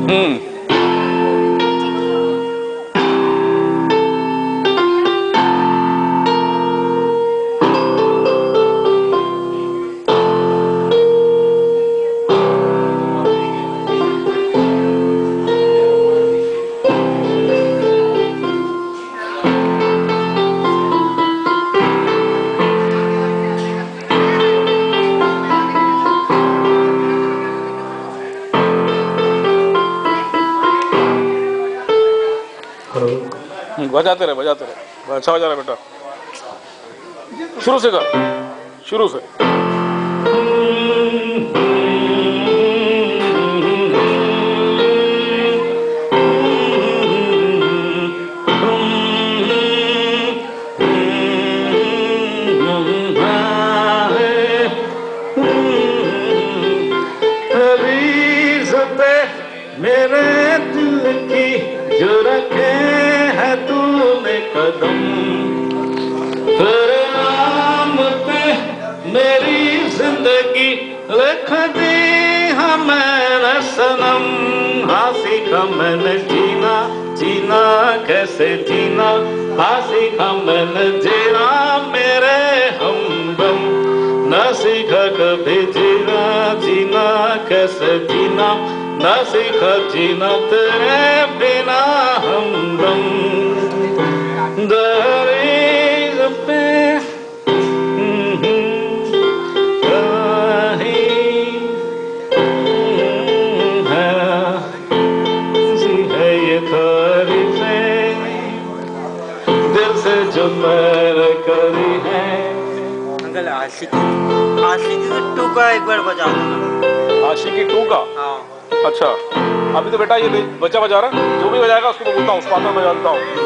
बजाते रहे अच्छा बजा रहा बेटा। शुरू से कर, शुरू से। मेरे दिल की जो रखे है तूने कदम, तेरे नाम पे मेरी जिंदगी लिख दी है मैंने सनम। हाँ सीखा मैंने जीना, जीना कैसे जीना, हाँ सीखा मैंने जीना मेरे हमदम। ना सीखा कभी जीना, जीना कैसे जीना, ना सीखा जीना तेरे बिना हमदम। दहलीज पे है ये तारीफें दिल से जो मैंने करी है। अंकल आशिकी 2 का एक बार बजा दो। आशिकी 2 का? हाँ। अच्छा, अभी तो बेटा ये बच्चा बजा रहा है, जो भी बजाएगा उसको मैं बोलता हूँ, उसको आता मैं जानता हूँ।